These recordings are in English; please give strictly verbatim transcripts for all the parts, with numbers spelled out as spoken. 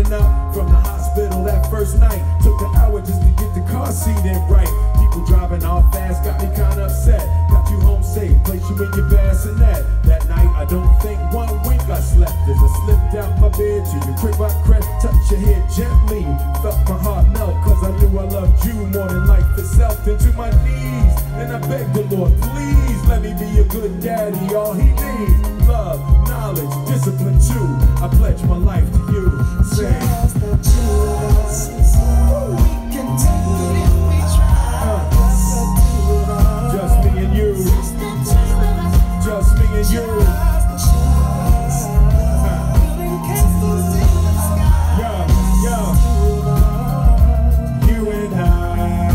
waking up from the hospital that first night. Took an hour just to get the car seat in right. People driving all fast got me kinda upset. Got you home safe, place you in your bassinet. That night I don't think one wink I slept as I slipped out my bed to your crib I crept. Touched your head gently, felt my heart melt, cause I knew I loved you more than life itself. Then to my knees, and I begged the Lord, please let me be a good daddy. All he needs, love, knowledge, discipline too. I pledge my life to you. Say, just the two of us. We can take it if we try. uh, Just the two of us. just me and you. Just the two of us. Just me and you. Just the two of us. Building castles in the sky. Yeah, Just yeah. the two of us. You and I.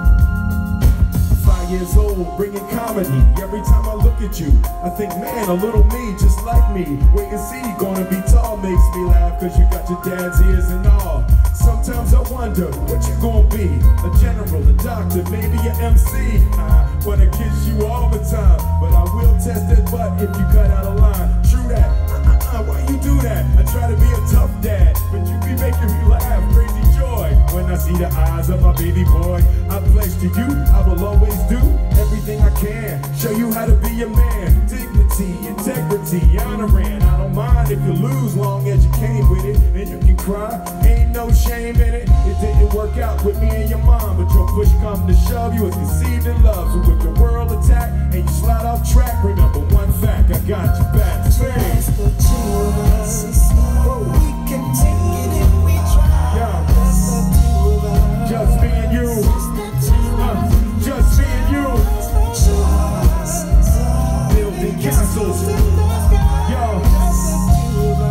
Five years old, bringing comedy. Every time I look at you, I think, man, a little me, just like me. Wait and see, gonna be tall, makes me laugh, cause you got your dad's ears and all. Sometimes I wonder, what you gonna be? A general, a doctor, maybe an M C. I wanna kiss you all the time, but I will test that butt if you cut out a line. True that, uh-uh, why you do that? I try to be a tough dad, but you be making me laugh, crazy joy. When I see the eyes of my baby boy, I pledge to you, I will always do everything I can. Show you how to be a man, dignity, integrity, honoring. I don't mind if you lose, long as you came with it. And you can cry, ain't no shame in it. It didn't work out with me and your mom, but your push come to shove, you was conceived in love. So if the world attack and you slide off track, remember one fact, I got your back. Say, Just the two of us. We can take it if we try. Yeah. Just the two of us. just me and you, Just the two of us. uh, just me and you, Just the two of us. building castles. In the sky. Yo. Just the two of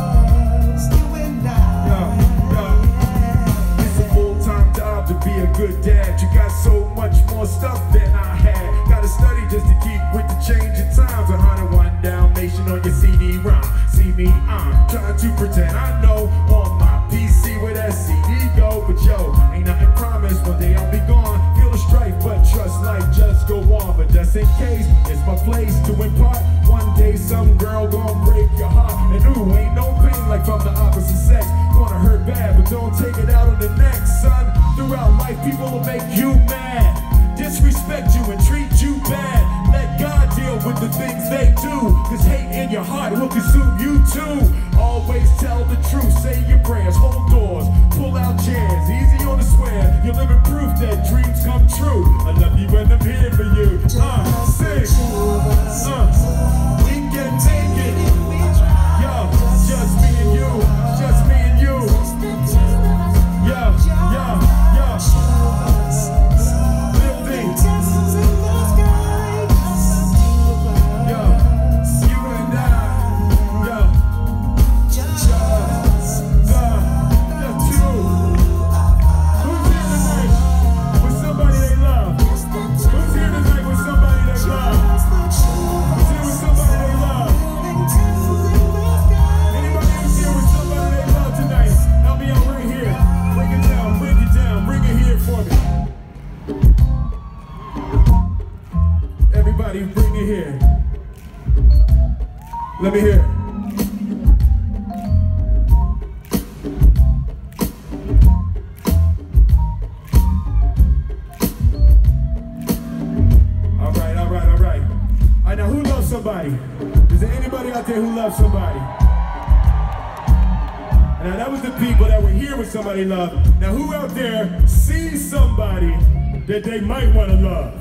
us. You and I. Yeah, yeah. It's a full-time job to be a good dad. You got so much more stuff than I had. Gotta study just to keep with the changing times. one hundred one Dalmatian on your C D ROM. See me, I'm trying to pretend I know on my P C where that C D go. But yo, ain't nothing promised. One day I'll be gone. Feel the strife, but trust life just go on. But just in case, it's my place to impart. One day some girl gon' break your heart. And ooh, ain't no pain like from the opposite sex. Gonna hurt bad, but don't take it out on the next, son. Throughout life, people will make you mad, disrespect you and treat you bad. Let God deal with the things they do, cause hate in your heart will consume you too. Always tell the truth, say your prayers, hold doors, pull out chairs, easy on the square. You're living proof that dreams come true. I love you and I'm here for you. Uh, sing. Uh, we can take it. Yo, just me and you, just me and you. Yo, yo, yo. Building. Yo, you and I. Yo, just the, the two. Who's here tonight with somebody they love? Who's here tonight with somebody they love? Who's here with somebody they love? Anybody who's here with somebody they love tonight? Help me out right here. Break it down, break it down, bring it here for me. Everybody bring it here. Let me hear it. All right, all right, all right. All right, now who loves somebody? Is there anybody out there who loves somebody? Now that was the people that were here with somebody love. Now who out there sees somebody that they might want to love?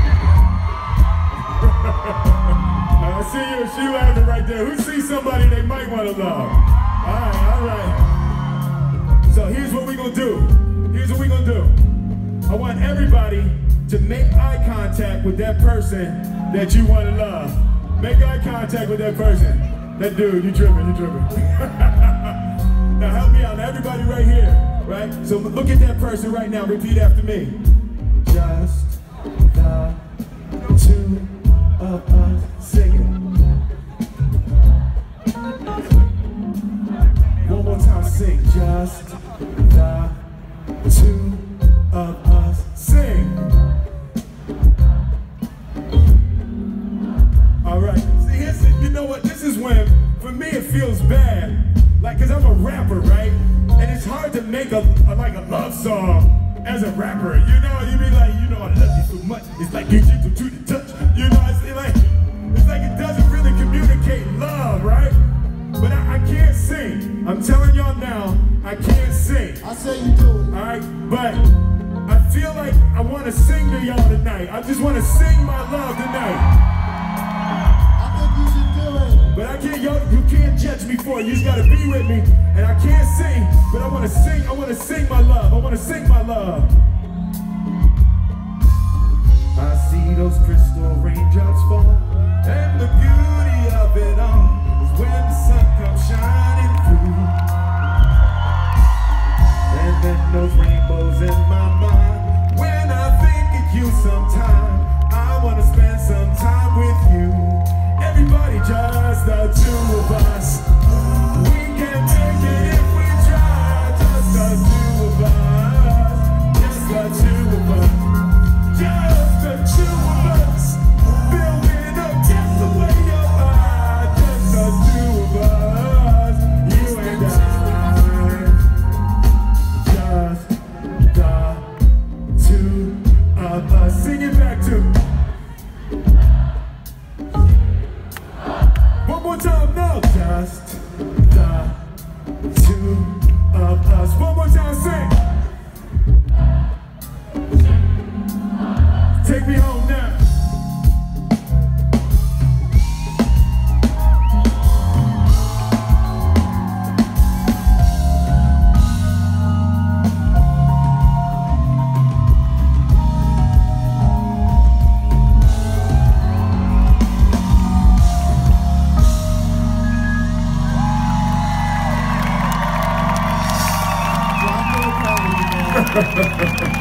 I see you, she laughing right there. Who sees somebody they might want to love? All right, all right. So here's what we're gonna do. Here's what we're gonna do. I want everybody to make eye contact with that person that you want to love. Make eye contact with that person. That dude, you tripping, you tripping. Now help me out, everybody right here, right? So look at that person right now, repeat after me. Just the two of us singing. One more time, sing. Just the two of us sing. All right, see, here's the, you know what, this is when, for me it feels bad, like, cause I'm a rapper, right? make a, a like a love song as a rapper. You know, you be like, you know, I love you so much. It's like you gentle to the touch. You know, it's like it's like it doesn't really communicate love, right? But I, I can't sing. I'm telling y'all now, I can't sing. I say you do it. All right, but I feel like I want to sing to y'all tonight. I just want to sing my love tonight. I think you should do it. But I can't, y'all, you can't judge me for it. You just gotta be with me. And I can't sing, but I wanna sing, I wanna sing my love. I wanna sing my love. I see those crystal raindrops fall, and the beauty of it all is when the sun comes shining through. And then those rainbows in my mind, when I think of you sometime, I wanna spend some time with you. Everybody, just the two of us. We can make it if we try. Just the two of us. Just the two of us. Just the two of us. Building up just the way you are. Just the two of us. You and I. Just the two of us. Sing it back to me. One more time, no. Just the two of us. One more time, sing. Take me home now. Yeah, I know it's